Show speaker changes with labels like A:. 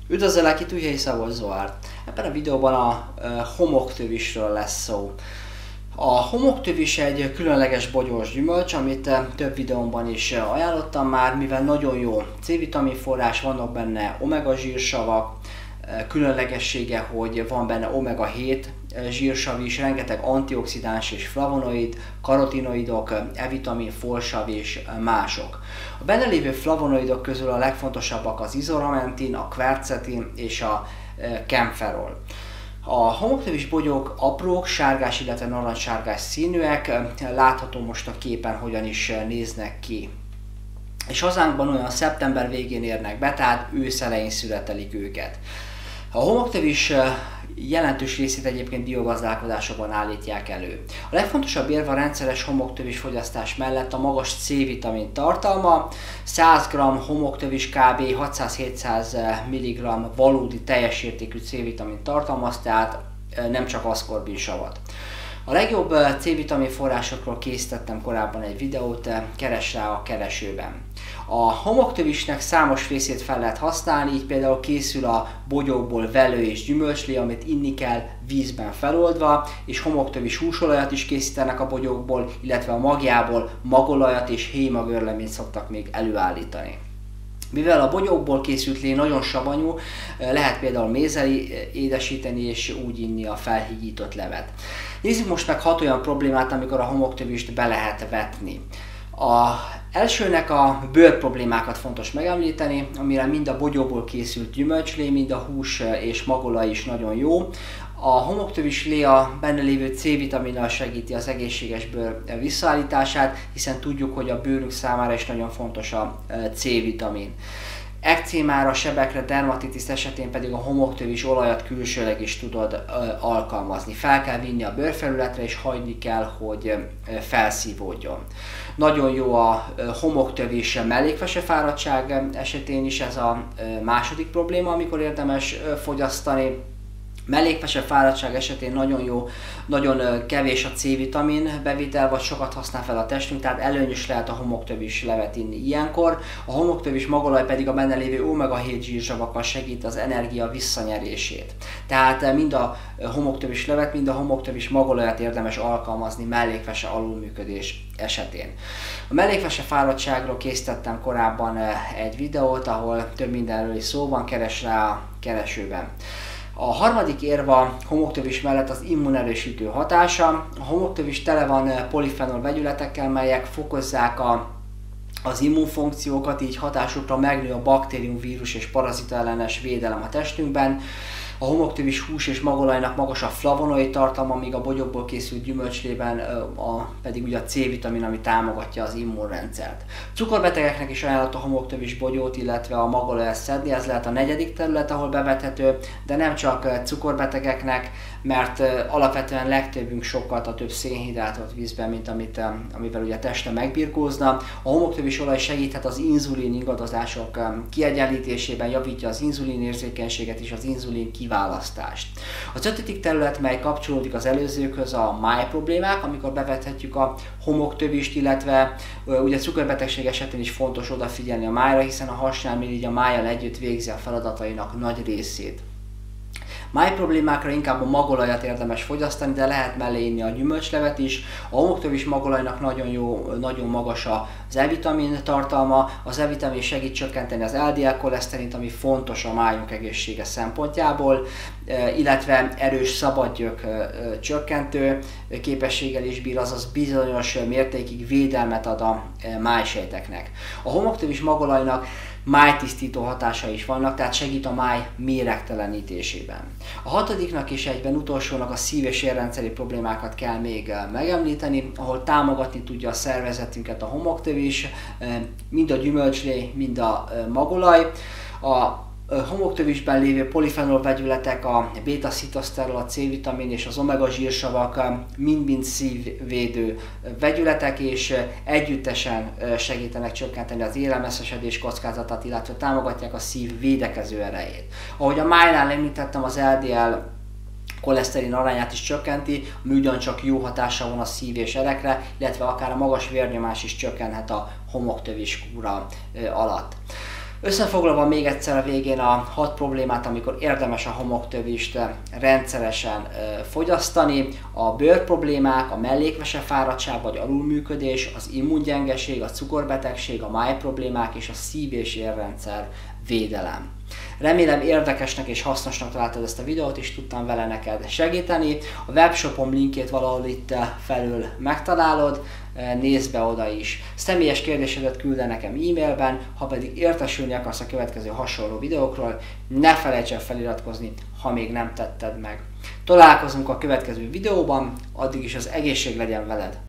A: Üdvözöllek, itt Újhelyi Szabolcs Zoár. Ebben a videóban a homoktövisről lesz szó. A homoktövis egy különleges bogyós gyümölcs, amit több videómban is ajánlottam már, mivel nagyon jó C-vitamin forrás, vannak benne omega zsírsavak, különlegessége, hogy van benne omega-7 zsírsav is, rengeteg antioxidáns és flavonoid, karotinoidok, E-vitamin, folsav és mások. A benne lévő flavonoidok közül a legfontosabbak az izoramentin, a kvercetin és a kemferol. A homoktövis bogyók aprók, sárgás, illetve narancssárgás színűek, látható most a képen hogyan is néznek ki. És hazánkban olyan szeptember végén érnek be, tehát ősz elején születelik őket. A homoktövis jelentős részét egyébként biogazdálkodásokban állítják elő. A legfontosabb érve a rendszeres homoktövis fogyasztás mellett a magas C-vitamin tartalma. 100 g homoktövis kb. 600-700 mg valódi teljes értékű C-vitamin tartalmaz, tehát nem csak aszkorbinsavat. A legjobb C-vitamin forrásokról készítettem korábban egy videót, keres rá a keresőben. A homoktövisnek számos részét fel lehet használni, így például készül a bogyókból velő és gyümölcslé, amit inni kell vízben feloldva, és homoktövis húsolajat is készítenek a bogyókból, illetve a magjából magolajat és hémagörleményt szoktak még előállítani. Mivel a bogyókból készült lé nagyon savanyú, lehet például mézzel édesíteni és úgy inni a felhígított levet. Nézzük most meg 6 olyan problémát, amikor a homoktövist be lehet vetni. Elsőnek a bőr problémákat fontos megemlíteni, amire mind a bogyóból készült gyümölcslé, mind a hús és magolaj is nagyon jó. A homoktövis lé a benne lévő C-vitaminnal segíti az egészséges bőr visszaállítását, hiszen tudjuk, hogy a bőrünk számára is nagyon fontos a C-vitamin. Ekcémára, sebekre, dermatitis esetén pedig a homoktövis olajat külsőleg is tudod alkalmazni. Fel kell vinni a bőrfelületre és hagyni kell, hogy felszívódjon. Nagyon jó a homoktövis mellékvesefáradtság esetén is, ez a második probléma, amikor érdemes fogyasztani. Mellékvesefáradtság esetén nagyon jó, nagyon kevés a C-vitamin bevitel, vagy sokat használ fel a testünk, tehát előnyös lehet a homoktövis levet inni ilyenkor. A homoktövis magolaj pedig a benne lévő omega-7 zsírsavakkal segít az energia visszanyerését. Tehát mind a homoktövis levet, mind a homoktövis magolajat érdemes alkalmazni mellékvese alulműködés esetén. A mellékvesefáradtságról készítettem korábban egy videót, ahol több mindenről is szó van, keres rá a keresőben. A harmadik érv a homoktövis mellett az immunerősítő hatása. A homoktövis tele van polifenol vegyületekkel, melyek fokozzák az immunfunkciókat, így hatásukra megnő a baktérium, vírus és parazita ellenes védelem a testünkben. A homoktövis hús és magolajnak magas a flavonoid tartalma, míg a bogyókból készült gyümölcslében pedig ugye a C-vitamin, ami támogatja az immunrendszert. Cukorbetegeknek is ajánlott a homoktövis bogyót, illetve a magolajat szedni, ez lehet a negyedik terület, ahol bevethető, de nem csak cukorbetegeknek, mert alapvetően legtöbbünk sokkal több szénhidrátot vízben, mint amivel ugye a teste megbirkózna. A homoktövis olaj segíthet az inzulin ingadozások kiegyenlítésében, javítja az inzulin érzékenységet és az inzulin kiválasztást. Az ötödik terület, mely kapcsolódik az előzőkhöz, a máj problémák, amikor bevethetjük a homoktövist, illetve ugye cukorbetegség esetén is fontos odafigyelni a májra, hiszen a hasnál így a májjal együtt végzi a feladatainak nagy részét. Máj problémákra inkább a magolajat érdemes fogyasztani, de lehet mellé inni a gyümölcslevet is. A homoktövis magolajnak nagyon magas az E-vitamin tartalma. Az E-vitamin segít csökkenteni az LDL koleszterint, ami fontos a májunk egészsége szempontjából, illetve erős szabadgyök csökkentő képességgel is bír, azaz bizonyos mértékig védelmet ad a májsejteknek. A homoktövis magolajnak májtisztító hatásai is vannak, tehát segít a máj méregtelenítésében. A hatodiknak és egyben utolsónak a szív- és érrendszeri problémákat kell még megemlíteni, ahol támogatni tudja a szervezetünket a homoktövis, mind a gyümölcslé, mind a magolaj. A homoktövisben lévő polifenol vegyületek, a béta-szitoszterol, a C-vitamin és az omega zsírsavak mind-mind szívvédő vegyületek, és együttesen segítenek csökkenteni az élelmeszesedés kockázatát, illetve támogatják a szív védekező erejét. Ahogy a májnál említettem, az LDL koleszterin arányát is csökkenti, ami ugyancsak jó hatással van a szív- és erekre, illetve akár a magas vérnyomás is csökkenhet a homoktövis kúra alatt. Összefoglalva még egyszer a végén a 6 problémát, amikor érdemes a homoktövist rendszeresen fogyasztani: a bőrproblémák, a mellékvesefáradtság vagy alulműködés, az immungyengeség, a cukorbetegség, a májproblémák és a szív- és érrendszer védelem. Remélem érdekesnek és hasznosnak találtad ezt a videót, és tudtam vele neked segíteni. A webshopom linkjét valahol itt felül megtalálod, nézd be oda is. Személyes kérdésedet küld el nekem e-mailben, ha pedig értesülni akarsz a következő hasonló videókról, ne felejts el feliratkozni, ha még nem tetted meg. Találkozunk a következő videóban, addig is az egészség legyen veled!